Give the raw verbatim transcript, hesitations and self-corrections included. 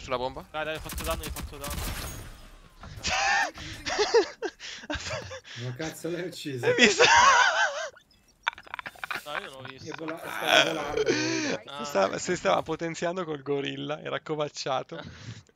sulla bomba. Dai, dai, ho fatto danno, hai fatto danno. Ma cazzo l'hai ucciso? Hai visto? No, io non l'ho visto. Io vola- stavo volando. Ah. Stava, si stava potenziando col gorilla, era covacciato.